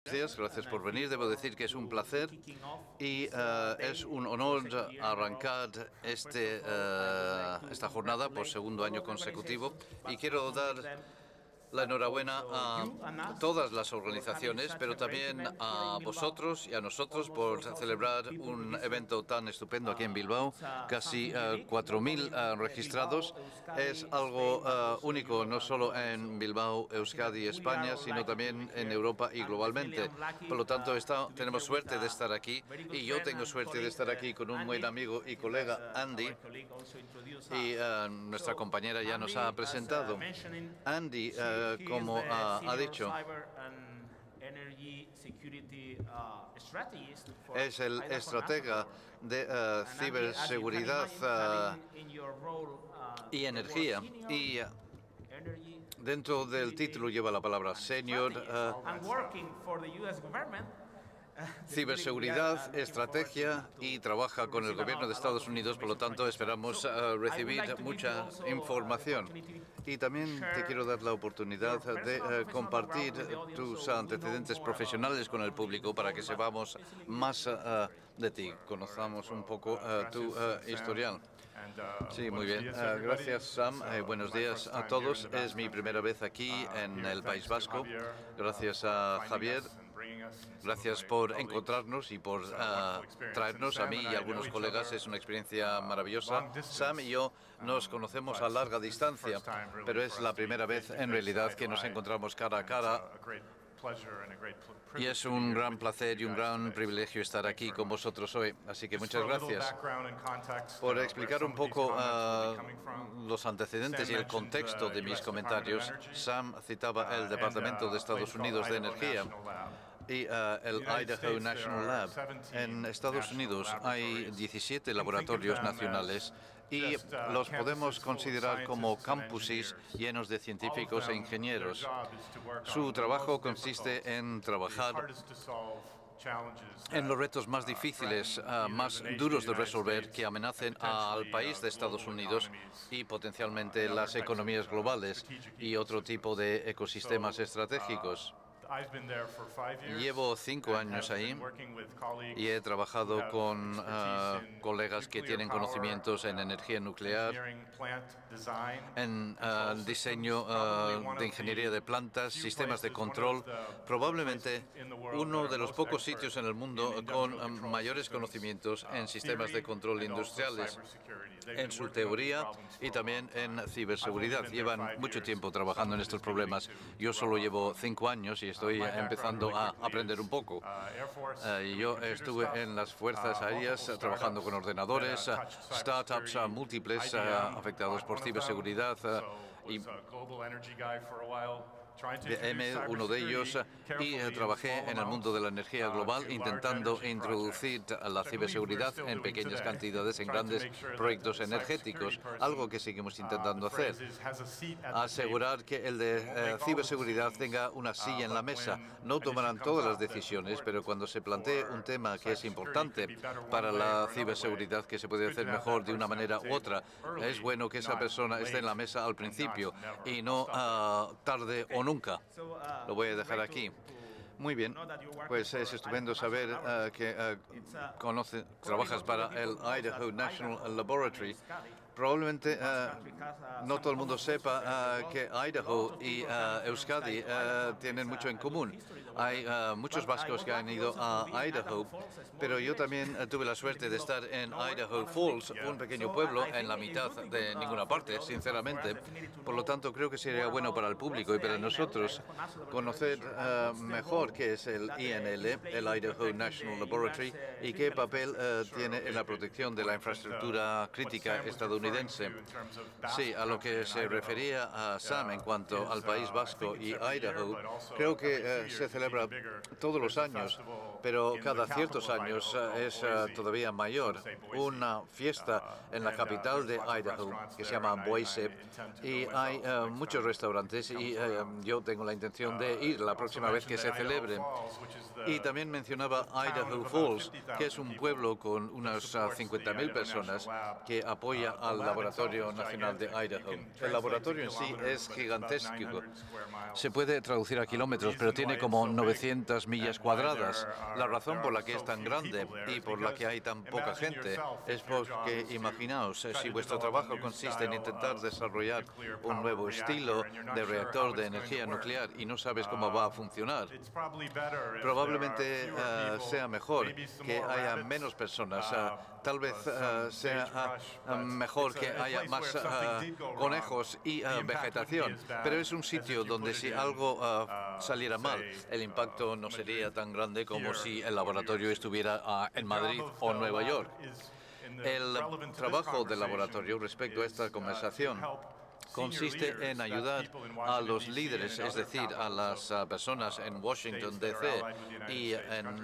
días, gracias por venir. Debo decir que es un placer y es un honor arrancar esta jornada por segundo año consecutivo. Y quiero dar la enhorabuena a todas las organizaciones, pero también a vosotros y a nosotros por celebrar un evento tan estupendo aquí en Bilbao. Casi 4.000 registrados. Es algo único, no solo en Bilbao, Euskadi, España, sino también en Europa y globalmente. Por lo tanto, tenemos suerte de estar aquí y yo tengo suerte de estar aquí con un buen amigo y colega, Andy, y nuestra compañera ya nos ha presentado. Andy, como ha dicho, es el estratega de ciberseguridad y energía. Y dentro del título lleva la palabra senior. Ciberseguridad, estrategia y trabaja con el gobierno de Estados Unidos, por lo tanto esperamos recibir mucha información. Y también te quiero dar la oportunidad de compartir tus antecedentes profesionales con el público para que sepamos más de ti, conozcamos un poco tu historial. Sí, muy bien. Gracias, Sam. Buenos días a todos. Es mi primera vez aquí en el País Vasco. Gracias a Javier. Gracias por encontrarnos y por traernos a mí y a algunos colegas. Es una experiencia maravillosa. Sam y yo nos conocemos a larga distancia, pero es la primera vez en realidad que nos encontramos cara a cara. Y es un gran placer y un gran privilegio estar aquí con vosotros hoy. Así que muchas gracias. Por explicar un poco los antecedentes y el contexto de mis comentarios, Sam citaba el Departamento de Estados Unidos de Energía y el Idaho National Lab. En Estados Unidos hay 17 laboratorios nacionales y los podemos considerar como campuses llenos de científicos e ingenieros. Su trabajo consiste en trabajar en los retos más difíciles, más duros de resolver, que amenacen al país de Estados Unidos y potencialmente las economías globales y otro tipo de ecosistemas estratégicos. Llevo 5 años ahí y he trabajado con colegas que tienen conocimientos en energía nuclear, en diseño de ingeniería de plantas, sistemas de control. Probablemente uno de los pocos sitios en el mundo con mayores conocimientos en sistemas de control industriales, en su teoría y también en ciberseguridad. Llevan mucho tiempo trabajando en estos problemas. Yo solo llevo 5 años y estoy empezando a aprender un poco. Yo estuve en las Fuerzas Aéreas trabajando con ordenadores, startups múltiples afectados por ciberseguridad y IBM, uno de ellos, y trabajé en el mundo de la energía global intentando introducir la ciberseguridad en pequeñas cantidades en grandes proyectos energéticos, algo que seguimos intentando hacer. Asegurar que el de ciberseguridad tenga una silla en la mesa. No tomarán todas las decisiones, pero cuando se plantee un tema que es importante para la ciberseguridad, que se puede hacer mejor de una manera u otra, es bueno que esa persona esté en la mesa al principio y no tarde o nunca. Lo voy a dejar aquí. Muy bien, pues es estupendo saber que trabajas para el Idaho National Laboratory. Probablemente no todo el mundo sepa que Idaho y Euskadi tienen mucho en común. Hay muchos vascos que han ido a Idaho, pero yo también tuve la suerte de estar en Idaho Falls, un pequeño pueblo en la mitad de ninguna parte, sinceramente. Por lo tanto, creo que sería bueno para el público y para nosotros conocer mejor qué es el INL, el Idaho National Laboratory, y qué papel tiene en la protección de la infraestructura crítica estadounidense. Sí, a lo que se refería a Sam en cuanto al País Vasco y Idaho, creo que se celebra todos los años, pero cada ciertos años es todavía mayor. Una fiesta en la capital de Idaho que se llama Boise y hay muchos restaurantes y yo tengo la intención de ir la próxima vez que se celebre. Y también mencionaba Idaho Falls, que es un pueblo con unas 50.000 personas que apoya al Laboratorio Nacional de Idaho. El laboratorio en sí es gigantesco. Se puede traducir a kilómetros, pero tiene como 900 millas cuadradas. La razón por la que es tan grande y por la que hay tan poca gente es porque, imaginaos, si vuestro trabajo consiste en intentar desarrollar un nuevo estilo de reactor de energía nuclear y no sabes cómo va a funcionar, probablemente sea mejor que haya menos personas. Tal vez sea mejor que haya más conejos y vegetación, pero es un sitio donde si algo saliera mal, el impacto no sería tan grande como si el laboratorio estuviera en Madrid o Nueva York. El trabajo del laboratorio respecto a esta conversación consiste en ayudar a los líderes, es decir, a las personas en Washington, D.C. y en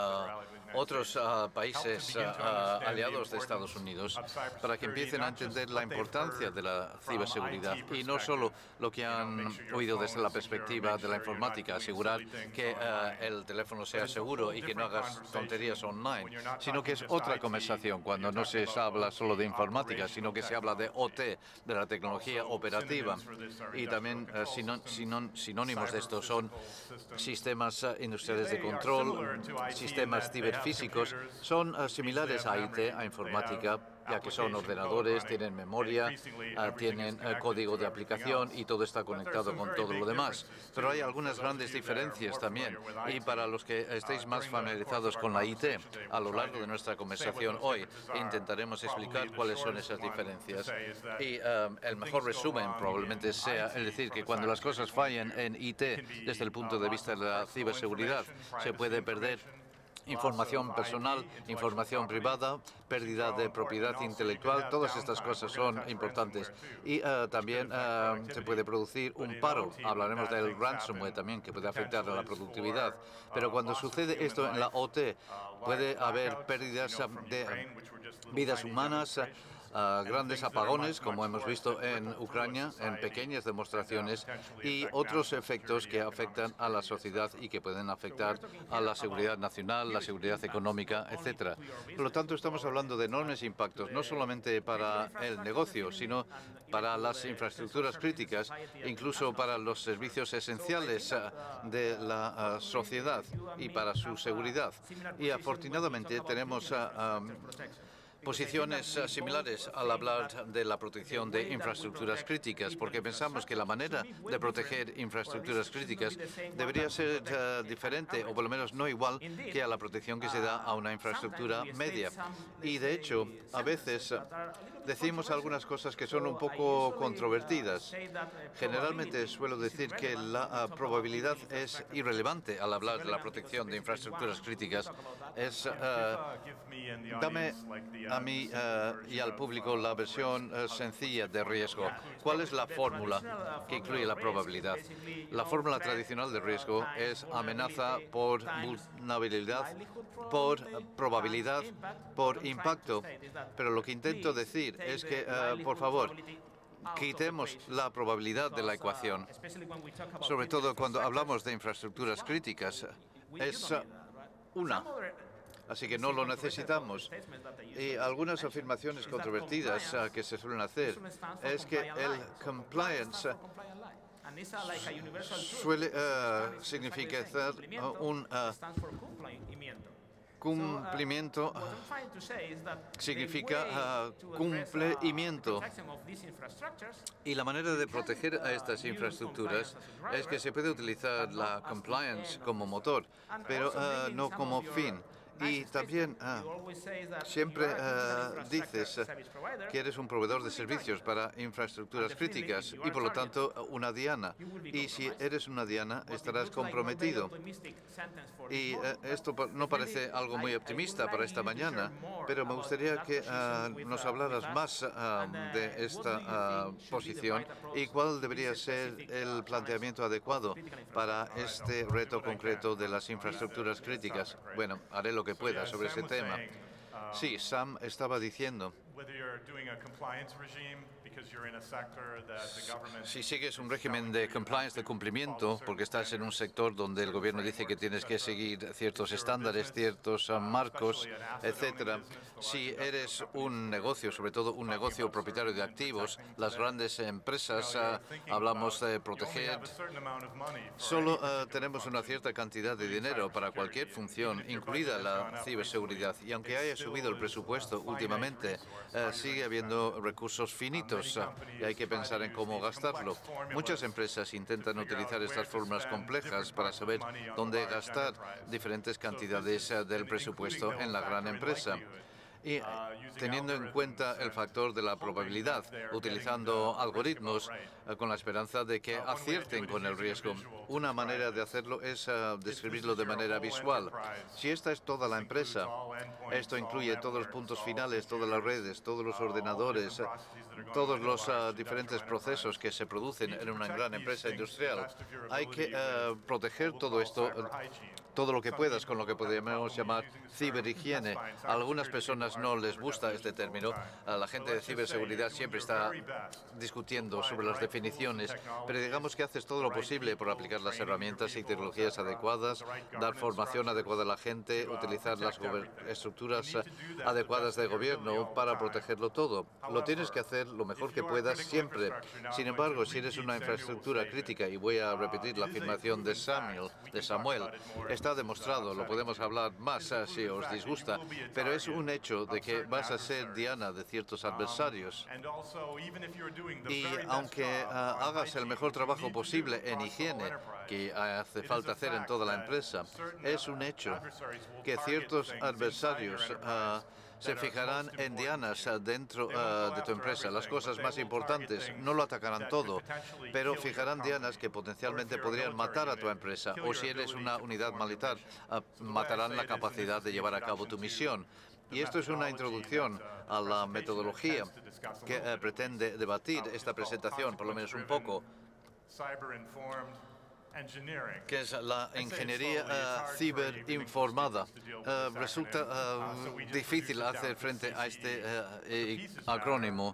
otros países aliados de Estados Unidos, para que empiecen a entender la importancia de la ciberseguridad y no solo lo que han oído desde la perspectiva de la informática, asegurar que el teléfono sea seguro y que no hagas tonterías online, sino que es otra conversación cuando no se habla solo de informática, sino que se habla de OT, de la tecnología operativa. Y también sinónimos de esto son sistemas industriales de control, sistemas ciberfísicos. Son similares a IT, a informática, ya que son ordenadores, tienen memoria, tienen código de aplicación y todo está conectado con todo lo demás. Pero hay algunas grandes diferencias también. Y para los que estéis más familiarizados con la IT, a lo largo de nuestra conversación hoy intentaremos explicar cuáles son esas diferencias. Y el mejor resumen probablemente sea el decir que cuando las cosas fallan en IT desde el punto de vista de la ciberseguridad, se puede perder información personal, información privada, pérdida de propiedad intelectual, todas estas cosas son importantes. Y también se puede producir un paro. Hablaremos del ransomware también, que puede afectar a la productividad. Pero cuando sucede esto en la OT, puede haber pérdidas de vidas humanas, grandes apagones, como hemos visto en Ucrania, en pequeñas demostraciones, y otros efectos que afectan a la sociedad y que pueden afectar a la seguridad nacional, la seguridad económica, etcétera. Por lo tanto, estamos hablando de enormes impactos, no solamente para el negocio, sino para las infraestructuras críticas, incluso para los servicios esenciales de la sociedad y para su seguridad. Y afortunadamente tenemos posiciones similares al hablar de la protección de infraestructuras críticas, porque pensamos que la manera de proteger infraestructuras críticas debería ser diferente, o por lo menos no igual, que a la protección que se da a una infraestructura media. Y de hecho, a veces decimos algunas cosas que son un poco controvertidas. Generalmente suelo decir que la probabilidad es irrelevante al hablar de la protección de infraestructuras críticas. Dame a mí y al público la versión sencilla de riesgo. ¿Cuál es la fórmula que incluye la probabilidad? La fórmula tradicional de riesgo es amenaza por vulnerabilidad, por probabilidad, por impacto. Pero lo que intento decir es que, por favor, quitemos la probabilidad de la ecuación. Sobre todo cuando hablamos de infraestructuras críticas, es una. Así que no lo necesitamos. Y algunas afirmaciones controvertidas que se suelen hacer es que el compliance suele significar un cumplimiento, significa cumplimiento. Y la manera de proteger a estas infraestructuras es que se puede utilizar la compliance como motor, pero no como fin. Y también siempre dices que eres un proveedor de servicios para infraestructuras críticas y, por lo tanto, una diana. Y si eres una diana, estarás comprometido. Y esto no parece algo muy optimista para esta mañana, pero me gustaría que nos hablaras más de esta posición y cuál debería ser el planteamiento adecuado para este reto concreto de las infraestructuras críticas. Bueno, haré lo que pueda sobre ese tema. Sí, Sam estaba diciendo Si sigues un régimen de compliance, de cumplimiento, porque estás en un sector donde el gobierno dice que tienes que seguir ciertos estándares, ciertos marcos, etcétera. Si eres un negocio, sobre todo un negocio propietario de activos, las grandes empresas, hablamos de proteger, solo tenemos una cierta cantidad de dinero para cualquier función, incluida la ciberseguridad. Y aunque haya subido el presupuesto últimamente, sigue habiendo recursos finitos y hay que pensar en cómo gastarlo. Muchas empresas intentan utilizar estas fórmulas complejas para saber dónde gastar diferentes cantidades del presupuesto en la gran empresa. Y teniendo en cuenta el factor de la probabilidad, utilizando algoritmos con la esperanza de que acierten con el riesgo. Una manera de hacerlo es describirlo de manera visual. Si esta es toda la empresa, esto incluye todos los puntos finales, todas las redes, todos los ordenadores, todos los diferentes procesos que se producen en una gran empresa industrial. Hay que proteger todo esto, todo lo que puedas, con lo que podríamos llamar ciberhigiene. A algunas personas no les gusta este término. La gente de ciberseguridad siempre está discutiendo sobre las definiciones, pero digamos que haces todo lo posible por aplicar las herramientas y tecnologías adecuadas, dar formación adecuada a la gente, utilizar las estructuras adecuadas de gobierno para protegerlo todo. Lo tienes que hacer lo mejor que puedas siempre. Sin embargo, si eres una infraestructura crítica, y voy a repetir la afirmación de Samuel, está demostrado, lo podemos hablar más si os disgusta, pero es un hecho de que vas a ser diana de ciertos adversarios. Y aunque hagas el mejor trabajo posible en higiene, que hace falta hacer en toda la empresa, es un hecho que ciertos adversarios se fijarán en dianas dentro de tu empresa, las cosas más importantes. No lo atacarán todo, pero fijarán dianas que potencialmente podrían matar a tu empresa, o si eres una unidad militar, matarán la capacidad de llevar a cabo tu misión. Y esto es una introducción a la metodología que pretende debatir esta presentación, por lo menos un poco, que es la ingeniería ciberinformada. Resulta difícil hacer frente a este acrónimo.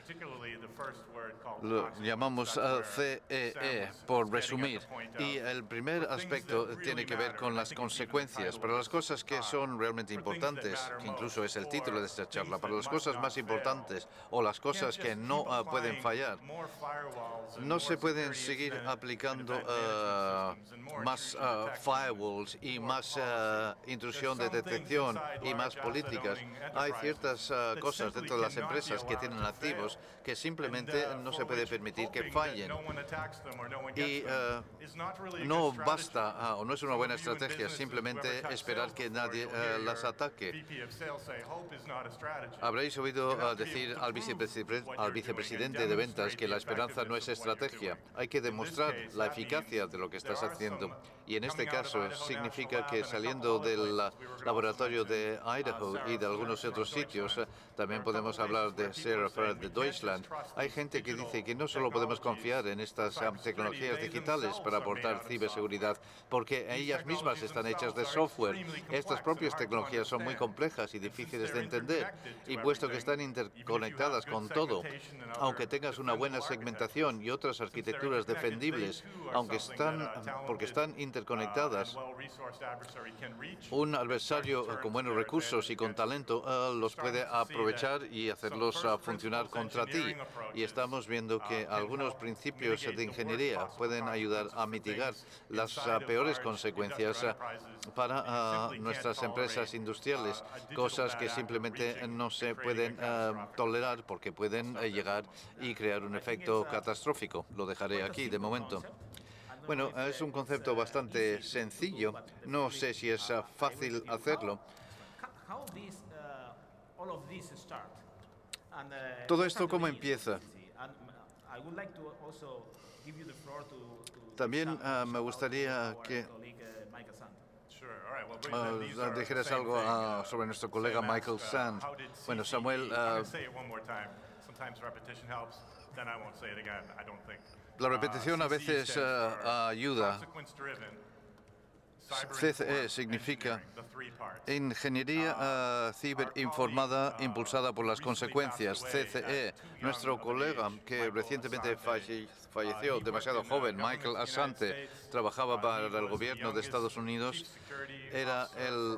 Lo llamamos CEE, por resumir. Y el primer aspecto tiene que ver con las consecuencias. Para las cosas que son realmente importantes, que incluso es el título de esta charla, para las cosas más importantes o las cosas que no pueden fallar, no se pueden seguir aplicando más firewalls y más intrusión de detección y más políticas. Hay ciertas cosas dentro de las empresas que tienen activos que simplemente no se puede permitir que fallen. Y no basta o no es una buena estrategia simplemente esperar que nadie las ataque. Habréis oído decir al vicepresidente de ventas que la esperanza no es estrategia. Hay que demostrar la eficacia de lo que estás haciendo. Y en este caso significa que saliendo del laboratorio de Idaho y de algunos otros sitios, también podemos hablar de Sierra de Deutschland, hay gente que dice que no solo podemos confiar en estas tecnologías digitales para aportar ciberseguridad, porque ellas mismas están hechas de software. Estas propias tecnologías son muy complejas y difíciles de entender, y puesto que están interconectadas con todo, aunque tengas una buena segmentación y otras arquitecturas defendibles, porque están interconectadas, un adversario con buenos recursos y con talento los puede aprovechar y hacerlos funcionar contra ti. Y estamos viendo que algunos principios de ingeniería pueden ayudar a mitigar las peores consecuencias para nuestras empresas industriales, cosas que simplemente no se pueden tolerar porque pueden llegar y crear un efecto catastrófico. Lo dejaré aquí de momento. Bueno, es un concepto bastante sencillo. No sé si es fácil hacerlo. Todo esto, ¿cómo empieza? También me gustaría que dijeras algo sobre nuestro colega Michael Sand. Bueno, Samuel, la repetición a veces ayuda. CCE significa Ingeniería Ciberinformada impulsada por las consecuencias. CCE, nuestro colega que recientemente falleció demasiado joven, Michael Asante, trabajaba para el gobierno de Estados Unidos, era el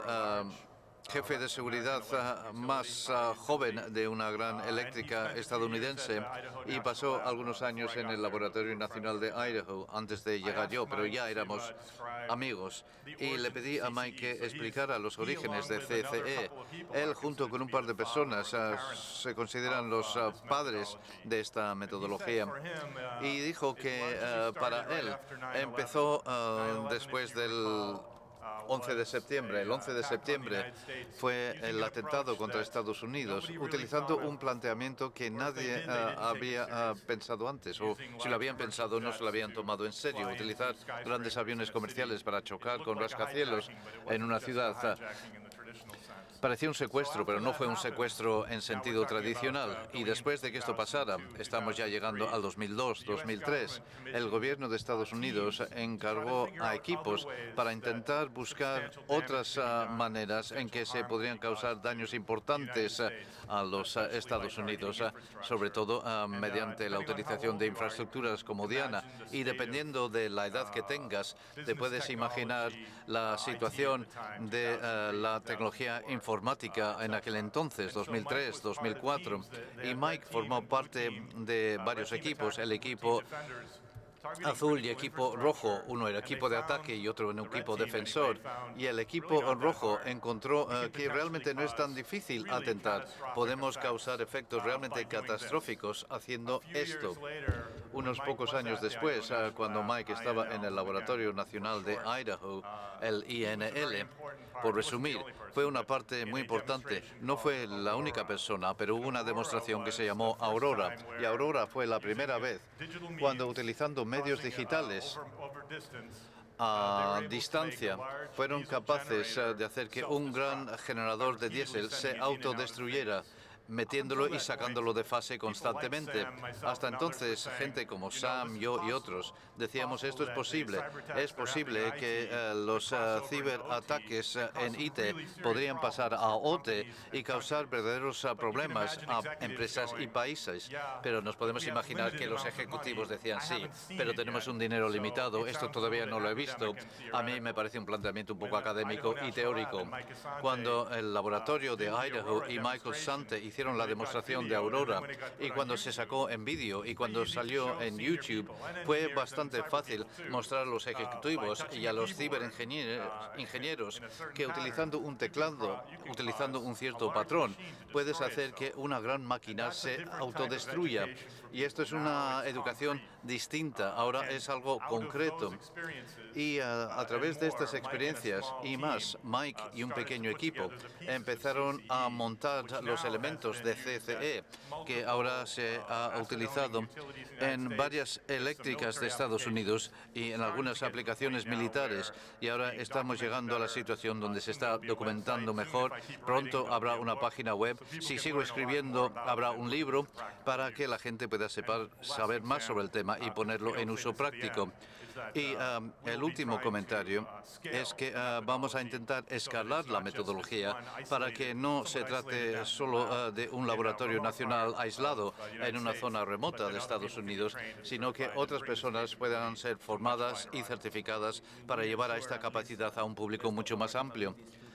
jefe de seguridad más joven de una gran eléctrica estadounidense y pasó algunos años en el Laboratorio Nacional de Idaho antes de llegar yo, pero ya éramos amigos. Y le pedí a Mike que explicara los orígenes de CCE. Él, junto con un par de personas, se consideran los padres de esta metodología. Y dijo que para él empezó después del 11 de septiembre. El 11 de septiembre fue el atentado contra Estados Unidos, utilizando un planteamiento que nadie había pensado antes, o si lo habían pensado no se lo habían tomado en serio, utilizar grandes aviones comerciales para chocar con rascacielos en una ciudad. Parecía un secuestro, pero no fue un secuestro en sentido tradicional. Y después de que esto pasara, estamos ya llegando al 2002, 2003, el gobierno de Estados Unidos encargó a equipos para intentar buscar otras maneras en que se podrían causar daños importantes a los Estados Unidos, sobre todo mediante la utilización de infraestructuras como Diana. Y dependiendo de la edad que tengas, te puedes imaginar la situación de la tecnología informática en aquel entonces, 2003, 2004. Y Mike formó parte de varios equipos, el equipo azul y equipo rojo. Uno era equipo de ataque y otro era un equipo defensor. Y el equipo rojo encontró que realmente no es tan difícil atentar. Podemos causar efectos realmente catastróficos haciendo esto. Unos pocos años después, cuando Mike estaba en el Laboratorio Nacional de Idaho, el INL, por resumir, fue una parte muy importante. No fue la única persona, pero hubo una demostración que se llamó Aurora. Y Aurora fue la primera vez cuando, utilizando medios digitales a distancia, fueron capaces de hacer que un gran generador de diésel se autodestruyera, metiéndolo y sacándolo de fase constantemente. Hasta entonces, gente como Sam, yo y otros decíamos esto es posible que los ciberataques en IT podrían pasar a OT y causar verdaderos problemas a empresas y países. Pero nos podemos imaginar que los ejecutivos decían sí, pero tenemos un dinero limitado, esto todavía no lo he visto. A mí me parece un planteamiento un poco académico y teórico. Cuando el laboratorio de Idaho y Michael Sante hicieron la demostración de Aurora y cuando se sacó en vídeo y cuando salió en YouTube, fue bastante fácil mostrar a los ejecutivos y a los ciberingenieros que utilizando un teclado, utilizando un cierto patrón, puedes hacer que una gran máquina se autodestruya. Y esto es una educación distinta, ahora es algo concreto. Y a través de estas experiencias y más, Mike y un pequeño equipo empezaron a montar los elementos de CCE, que ahora se ha utilizado en varias eléctricas de Estados Unidos y en algunas aplicaciones militares. Y ahora estamos llegando a la situación donde se está documentando mejor. Pronto habrá una página web. Si sigo escribiendo, habrá un libro para que la gente pueda saber más sobre el tema y ponerlo en uso práctico. Y el último comentario es que vamos a intentar escalar la metodología para que no se trate solo de un laboratorio nacional aislado en una zona remota de Estados Unidos, sino que otras personas puedan ser formadas y certificadas para llevar a esta capacidad a un público mucho más amplio.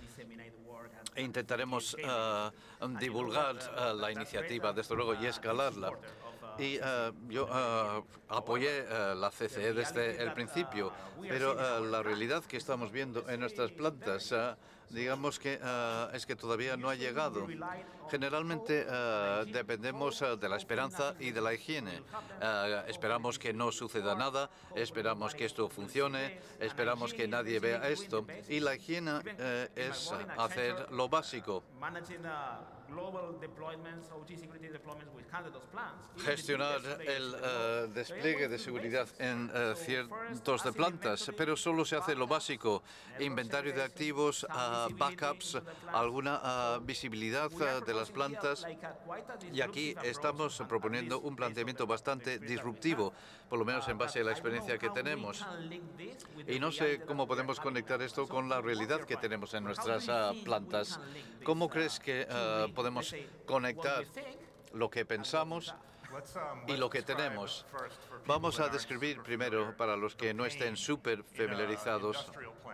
E intentaremos divulgar la iniciativa, desde luego, y escalarla. Y yo apoyé la CCE desde el principio, pero la realidad que estamos viendo en nuestras plantas, digamos que es que todavía no ha llegado. Generalmente dependemos de la esperanza y de la higiene. Esperamos que no suceda nada, esperamos que esto funcione, esperamos que nadie vea esto. Y la higiene es hacer lo básico. gestionar el despliegue de seguridad en cientos de plantas, pero solo se hace lo básico: inventario de activos, backups, alguna visibilidad de las plantas. Y aquí estamos proponiendo un planteamiento bastante disruptivo, por lo menos en base a la experiencia que tenemos. Y no sé cómo podemos conectar esto con la realidad que tenemos en nuestras plantas. ¿Cómo crees que podemos conectar lo que pensamos y lo que tenemos? Vamos a describir primero, para los que no estén súper familiarizados,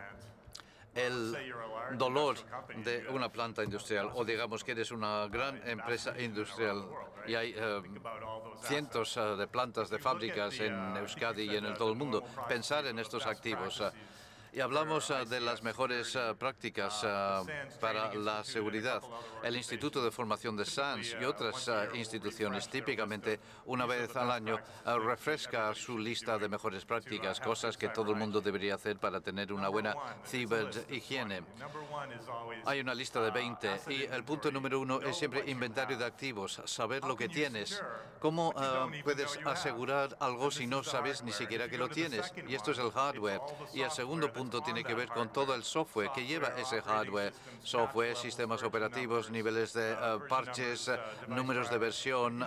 el dolor de una planta industrial, o digamos que eres una gran empresa industrial y hay cientos de plantas de fábricas en Euskadi y en todo el mundo. Pensar en estos activos. Y hablamos de las mejores prácticas para la seguridad. El Instituto de Formación de SANS y otras instituciones típicamente una vez al año refresca su lista de mejores prácticas, cosas que todo el mundo debería hacer para tener una buena ciberhigiene. Hay una lista de 20 y el punto número 1 es siempre inventario de activos, saber lo que tienes. ¿Cómo puedes asegurar algo si no sabes ni siquiera que lo tienes? Y esto es el hardware. Y el segundo punto tiene que ver con todo el software que lleva ese hardware. Software, sistemas operativos, niveles de parches, números de versión,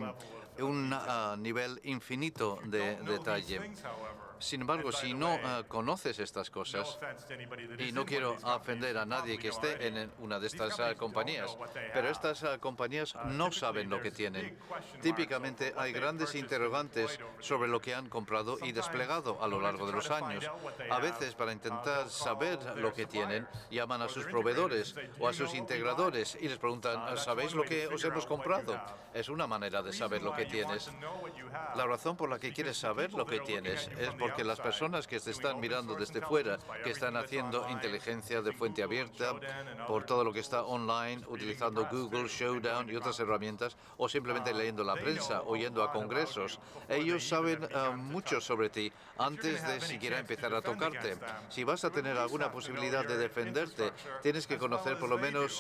un nivel infinito de detalle. Sin embargo, si no conoces estas cosas, y no quiero ofender a nadie que esté en una de estas compañías, pero estas compañías no saben lo que tienen. Típicamente hay grandes interrogantes sobre lo que han comprado y desplegado a lo largo de los años. A veces, para intentar saber lo que tienen, llaman a sus proveedores o a sus integradores y les preguntan: ¿sabéis lo que os hemos comprado? Es una manera de saber lo que tienes. La razón por la que quieres saber lo que tienes es porque las personas que te están mirando desde fuera, que están haciendo inteligencia de fuente abierta por todo lo que está online, utilizando Google, Showdown y otras herramientas, o simplemente leyendo la prensa o yendo a congresos, ellos saben mucho sobre ti antes de siquiera empezar a tocarte. Si vas a tener alguna posibilidad de defenderte, tienes que conocer por lo menos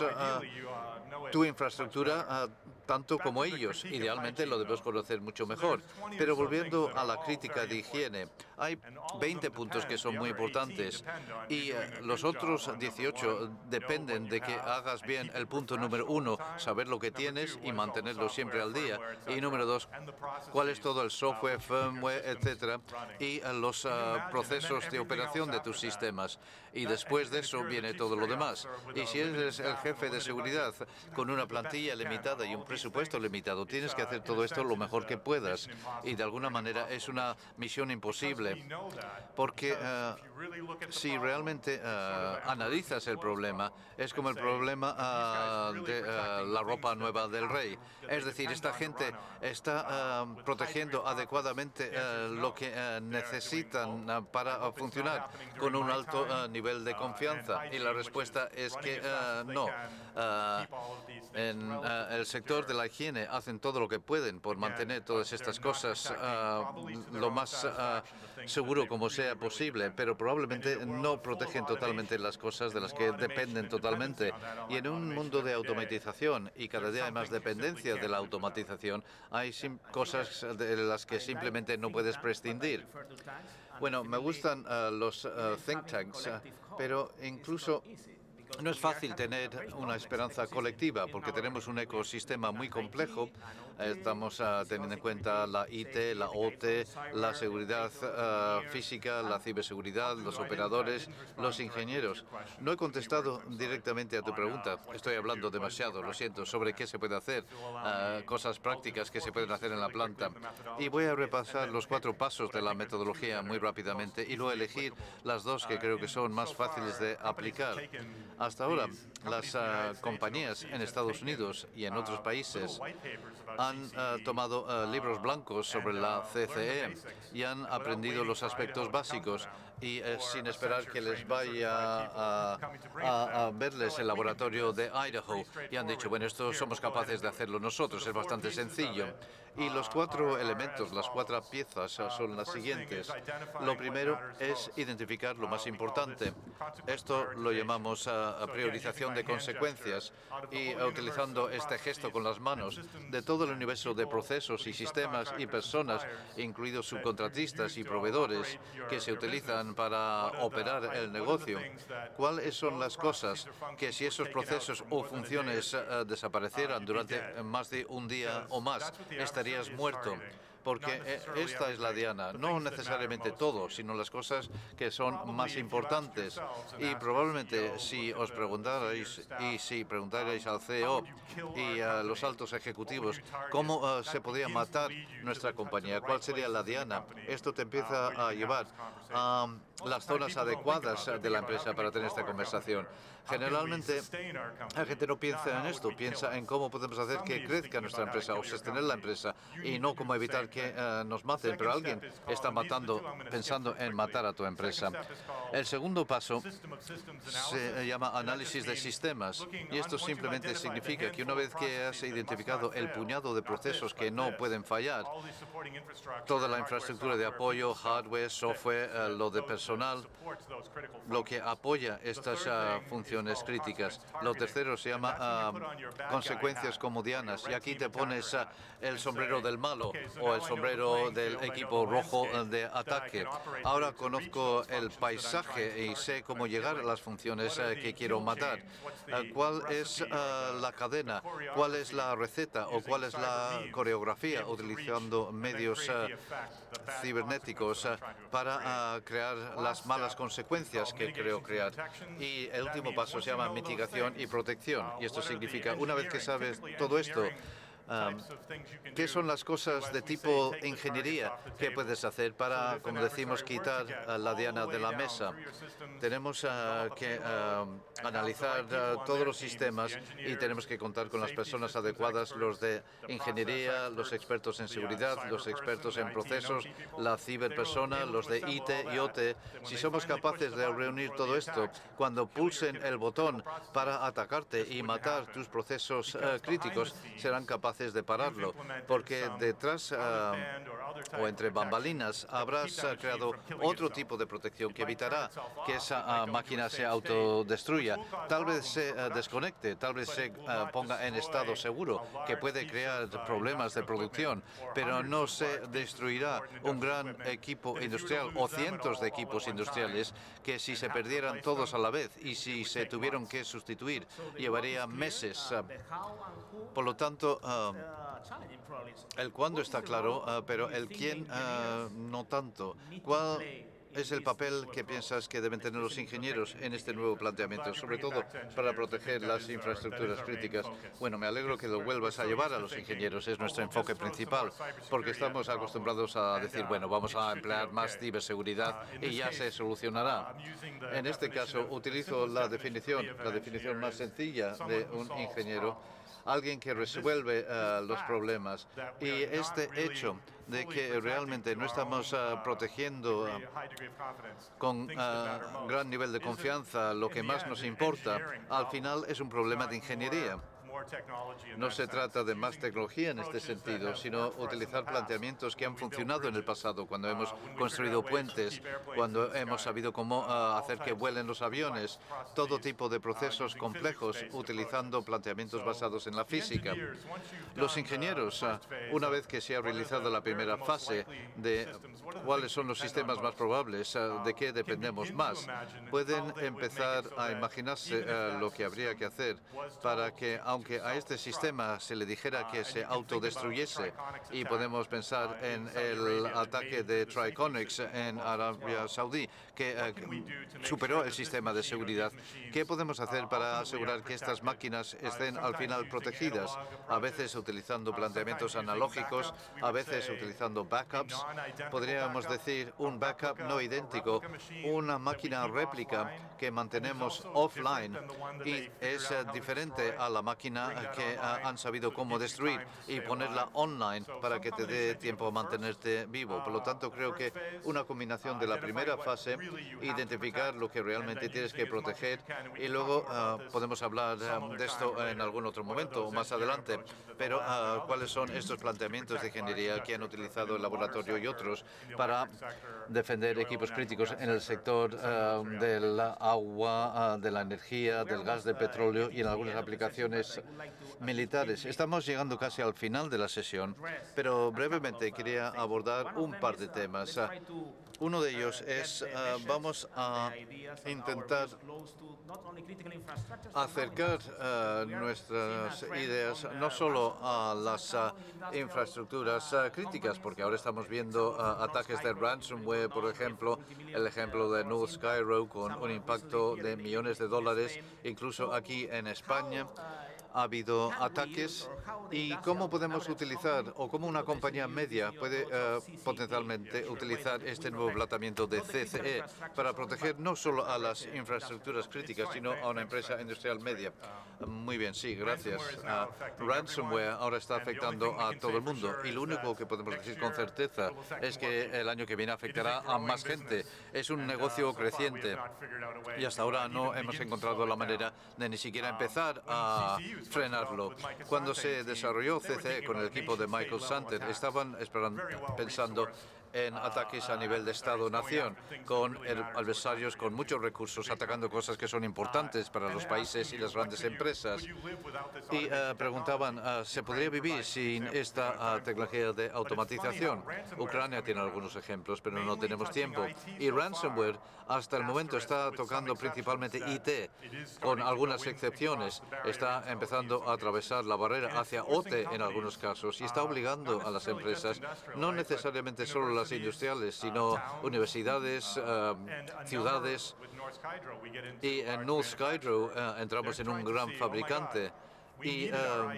tu infraestructura tanto como ellos. Idealmente lo debes conocer mucho mejor. Pero volviendo a la crítica de higiene, hay 20 puntos que son muy importantes y los otros 18 dependen de que hagas bien el punto número 1, saber lo que tienes y mantenerlo siempre al día. Y número 2, cuál es todo el software, firmware, etcétera, y los procesos de operación de tus sistemas. Y después de eso viene todo lo demás. Y si eres el jefe de seguridad con una plantilla limitada y un presupuesto limitado, tienes que hacer todo esto lo mejor que puedas. Y de alguna manera es una misión imposible, porque si realmente analizas el problema, es como el problema de la ropa nueva del rey. Es decir, esta gente está protegiendo adecuadamente lo que necesitan para funcionar con un alto nivel de confianza. Y la respuesta es que no. En el sector de la higiene hacen todo lo que pueden por mantener todas estas cosas lo más seguro como sea posible, pero probablemente no protegen totalmente las cosas de las que dependen totalmente. Y en un mundo de automatización, y cada día hay más dependencia de la automatización, hay cosas de las que simplemente no puedes prescindir. Bueno, me gustan los think tanks, pero incluso no es fácil tener una esperanza colectiva porque tenemos un ecosistema muy complejo. Estamos teniendo en cuenta la IT, la OT, la seguridad física, la ciberseguridad, los operadores, los ingenieros. No he contestado directamente a tu pregunta. Estoy hablando demasiado, lo siento, sobre qué se puede hacer, cosas prácticas que se pueden hacer en la planta. Y voy a repasar los 4 pasos de la metodología muy rápidamente y luego elegir las 2 que creo que son más fáciles de aplicar. Hasta ahora, las compañías en Estados Unidos y en otros países han tomado libros blancos sobre la CCE y han aprendido los aspectos básicos. y sin esperar que les vaya a verles el laboratorio de Idaho. Y han dicho, bueno, esto somos capaces de hacerlo nosotros, es bastante sencillo. Y los 4 elementos, las 4 piezas son las siguientes. Lo primero es identificar lo más importante. Esto lo llamamos priorización de consecuencias y utilizando este gesto con las manos de todo el universo de procesos y sistemas y personas, incluidos subcontratistas y proveedores que se utilizan para operar el negocio. ¿Cuáles son las cosas que si esos procesos o funciones desaparecieran durante más de un día o más, estarías muerto? Porque esta es la diana, no necesariamente todo, sino las cosas que son más importantes. Y probablemente si os preguntarais, y si preguntarais al CEO y a los altos ejecutivos cómo se podría matar nuestra compañía, cuál sería la diana, esto te empieza a llevar a las zonas adecuadas de la empresa para tener esta conversación. Generalmente la gente no piensa en esto, piensa en cómo podemos hacer que crezca nuestra empresa o sostener la empresa y no cómo evitar que nos maten, pero alguien está pensando en matar a tu empresa. El segundo paso se llama análisis de sistemas y esto simplemente significa que una vez que has identificado el puñado de procesos que no pueden fallar, toda la infraestructura de apoyo, hardware, software, lo de personal, lo que apoya estas funciones críticas. Lo tercero se llama consecuencias como dianas. Y aquí te pones el sombrero del malo o el sombrero del equipo rojo de ataque. Ahora conozco el paisaje y sé cómo llegar a las funciones que quiero matar. ¿Cuál es la cadena? ¿Cuál es la receta o cuál es la coreografía utilizando medios cibernéticos para crear las malas consecuencias que creo crear? Y el último paso se llama mitigación y protección. Y esto significa, una vez que sabes todo esto, ¿qué son las cosas de tipo ingeniería que puedes hacer para, como decimos, quitar la diana de la mesa? Tenemos que analizar todos los sistemas y tenemos que contar con las personas adecuadas, los de ingeniería, los expertos en seguridad, los expertos en procesos, la ciberpersona, los de IT y OT. Si somos capaces de reunir todo esto, cuando pulsen el botón para atacarte y matar tus procesos críticos, serán capaces de pararlo, porque detrás o entre bambalinas habrás creado otro tipo de protección que evitará que esa máquina se autodestruya. Tal vez se desconecte, tal vez se ponga en estado seguro, que puede crear problemas de producción, pero no se destruirá un gran equipo industrial o cientos de equipos industriales que si se perdieran todos a la vez y si se tuvieron que sustituir, llevaría meses. Por lo tanto, el cuándo está claro, pero el quién no tanto. ¿Cuál es el papel que piensas que deben tener los ingenieros en este nuevo planteamiento, sobre todo para proteger las infraestructuras críticas? Bueno, me alegro que lo vuelvas a llevar a los ingenieros, es nuestro enfoque principal, porque estamos acostumbrados a decir, bueno, vamos a emplear más ciberseguridad y ya se solucionará. En este caso, utilizo la definición más sencilla de un ingeniero, alguien que resuelve los problemas. Y este hecho de que realmente no estamos protegiendo con gran nivel de confianza lo que más nos importa, al final es un problema de ingeniería. No se trata de más tecnología en este sentido, sino utilizar planteamientos que han funcionado en el pasado, cuando hemos construido puentes, cuando hemos sabido cómo hacer que vuelen los aviones, todo tipo de procesos complejos utilizando planteamientos basados en la física. Los ingenieros, una vez que se ha realizado la primera fase de cuáles son los sistemas más probables, de qué dependemos más, pueden empezar a imaginarse lo que habría que hacer para que, aunque a este sistema se le dijera que se autodestruyese, y podemos pensar en el ataque de Triconics en Arabia Saudí, que superó el sistema de seguridad. ¿Qué podemos hacer para asegurar que estas máquinas estén al final protegidas? A veces utilizando planteamientos analógicos, a veces utilizando backups. Podríamos decir un backup no idéntico, una máquina réplica que mantenemos offline y es diferente a la máquina máquina que han sabido cómo destruir y ponerla online para que te dé tiempo a mantenerte vivo. Por lo tanto, creo que una combinación de la primera fase, identificar lo que realmente tienes que proteger, y luego podemos hablar de esto en algún otro momento o más adelante, pero ¿cuáles son estos planteamientos de ingeniería que han utilizado el laboratorio y otros para defender equipos críticos en el sector del agua, de la energía, del gas, del petróleo y en algunas aplicaciones militares? Estamos llegando casi al final de la sesión, pero brevemente quería abordar un par de temas. Uno de ellos es, vamos a intentar acercar nuestras ideas no solo a las infraestructuras críticas, porque ahora estamos viendo ataques de ransomware, por ejemplo, el ejemplo de North Skyro con un impacto de millones de dólares, incluso aquí en España. Ha habido ataques y cómo podemos utilizar o cómo una compañía media puede potencialmente utilizar este nuevo planteamiento de CCE para proteger no solo a las infraestructuras críticas, sino a una empresa industrial media. Muy bien, sí, gracias. Ransomware ahora está afectando a todo el mundo y lo único que podemos decir con certeza es que el año que viene afectará a más gente. Es un negocio creciente y hasta ahora no hemos encontrado la manera de ni siquiera empezar a frenarlo. Cuando se desarrolló CCE con el equipo de Michael Santer, estaban pensando en ataques a nivel de Estado-nación, con adversarios con muchos recursos, atacando cosas que son importantes para los países y las grandes empresas. Y preguntaban, ¿se podría vivir sin esta tecnología de automatización? Ucrania tiene algunos ejemplos, pero no tenemos tiempo. Y ransomware, hasta el momento, está tocando principalmente IT, con algunas excepciones. Está empezando a atravesar la barrera hacia OT en algunos casos y está obligando a las empresas, no necesariamente solo las industriales, sino universidades, ciudades. Y en North Skyro entramos en un gran fabricante y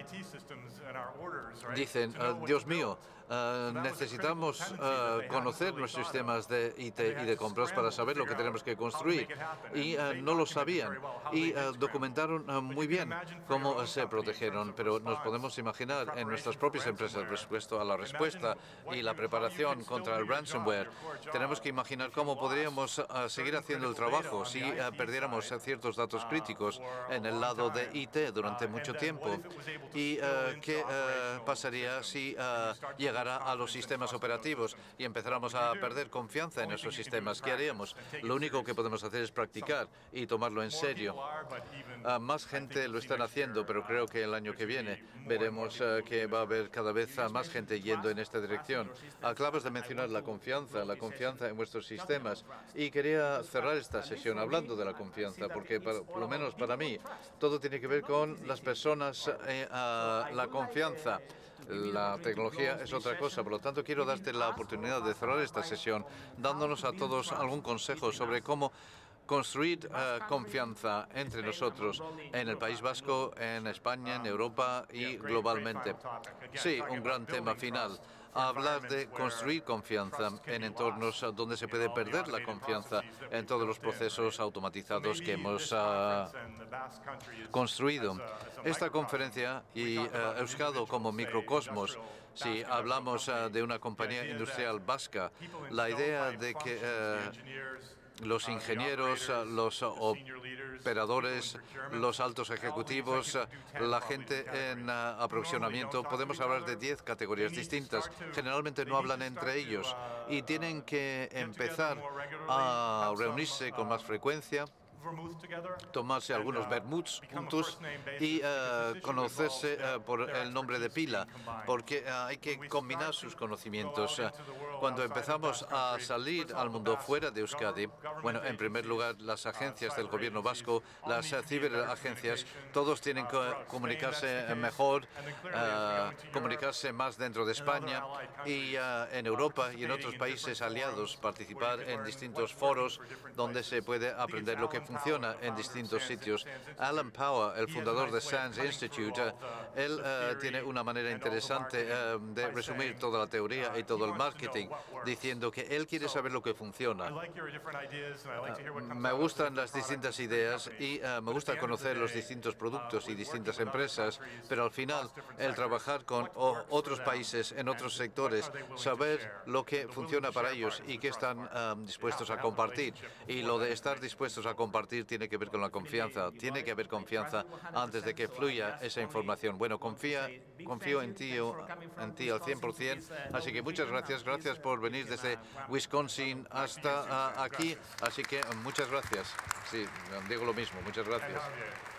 dicen, Dios mío, necesitamos conocer nuestros sistemas de IT y de compras para saber lo que tenemos que construir. Y no lo sabían. Y documentaron muy bien cómo se protegieron. Pero nos podemos imaginar en nuestras propias empresas respecto a la respuesta y la preparación contra el ransomware. Tenemos que imaginar cómo podríamos seguir haciendo el trabajo si perdiéramos ciertos datos críticos en el lado de IT durante mucho tiempo. Y qué pasaría si llegara a los sistemas operativos y empezáramos a perder confianza en esos sistemas. ¿Qué haríamos? Lo único que podemos hacer es practicar y tomarlo en serio. Más gente lo están haciendo, pero creo que el año que viene veremos que va a haber cada vez más gente yendo en esta dirección. Acabas de mencionar la confianza en vuestros sistemas. Y quería cerrar esta sesión hablando de la confianza, porque por lo menos para mí todo tiene que ver con las personas, la confianza. La tecnología es otra cosa, por lo tanto quiero darte la oportunidad de cerrar esta sesión dándonos a todos algún consejo sobre cómo construir confianza entre nosotros en el País Vasco, en España, en Europa y globalmente. Sí, un gran tema final. Hablar de construir confianza en entornos donde se puede perder la confianza en todos los procesos automatizados que hemos construido. Esta conferencia y Euskadi como microcosmos, si hablamos de una compañía industrial vasca, la idea de que los ingenieros, los operadores, los altos ejecutivos, la gente en aprovisionamiento, podemos hablar de 10 categorías distintas. Generalmente no hablan entre ellos y tienen que empezar a reunirse con más frecuencia, tomarse algunos vermuts juntos y conocerse por el nombre de pila, porque hay que combinar sus conocimientos. Cuando empezamos a salir al mundo fuera de Euskadi, bueno, en primer lugar, las agencias del gobierno vasco, las ciberagencias, todos tienen que comunicarse mejor, comunicarse más dentro de España y en Europa y en otros países aliados, participar en distintos foros donde se puede aprender lo que funciona en distintos sitios. Alan Power, el fundador de SANS Institute, él tiene una manera interesante de resumir toda la teoría y todo el marketing, diciendo que él quiere saber lo que funciona. Me gustan las distintas ideas y me gusta conocer los distintos productos y distintas empresas, pero al final el trabajar con otros países en otros sectores, saber lo que funciona para ellos y qué están dispuestos a compartir. Y lo de estar dispuestos a compartir tiene que ver con la confianza. Tiene que haber confianza antes de que fluya esa información. Bueno, confío en ti al 100%. Así que muchas gracias. Gracias por venir desde Wisconsin hasta aquí. Así que muchas gracias. Sí, digo lo mismo. Muchas gracias.